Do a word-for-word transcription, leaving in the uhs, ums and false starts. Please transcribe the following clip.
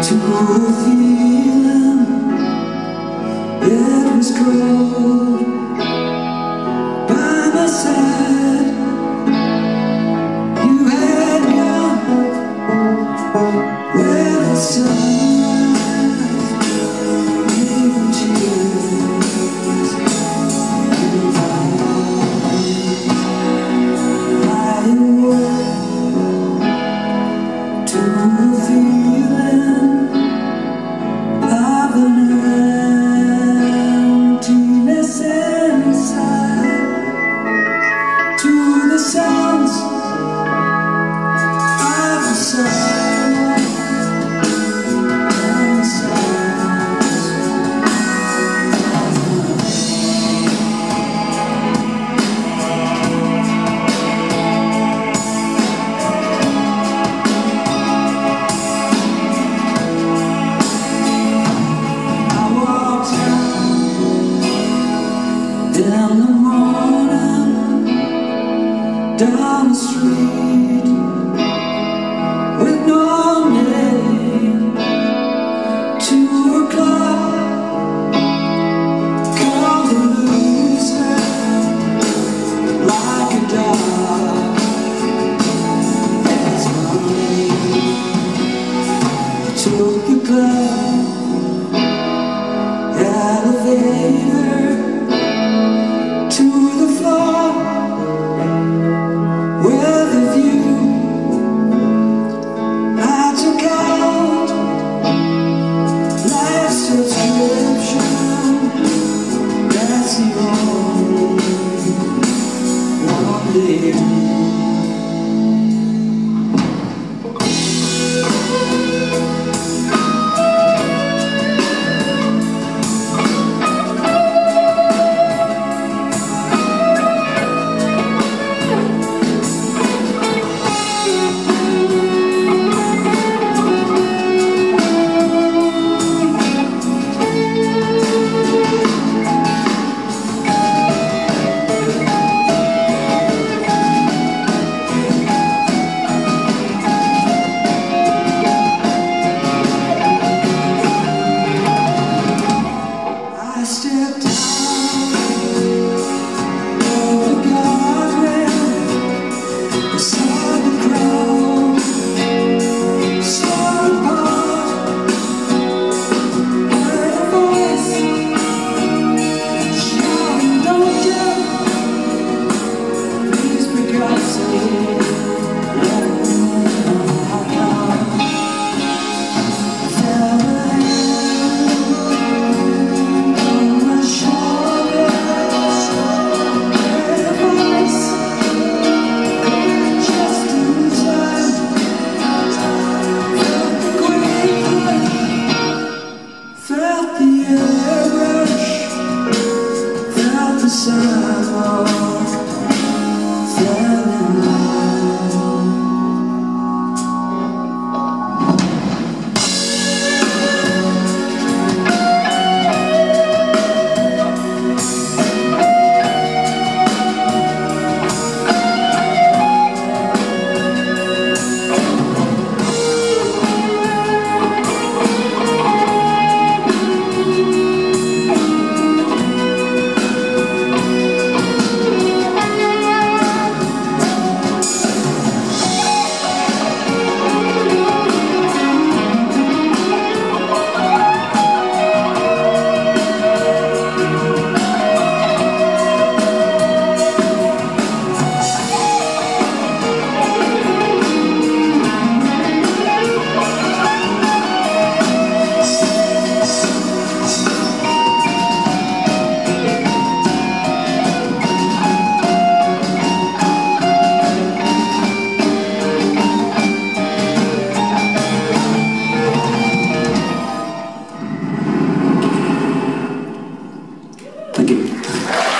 to a feeling. It was cold by my side. You had gone where the sunrise, even tears, and I awoke to a feeling of an emptiness inside, to the sounds of the silence and the silence of the night. I walked in the morning down the street with no name, to a club called the Loser, like a dog as mine. I took the club elevator to the floor with a view. I took out life's subscription. That's the only one they do. I stepped out of the guardrail, saw the crowd, saw the part, heard a voice shouting, "Don't jump, please, because it let me know how come." I felt a hand on my shoulders, heard a voice just in time, felt the quiver, felt the air rush, felt the sidewalk, fell in love. Thank you.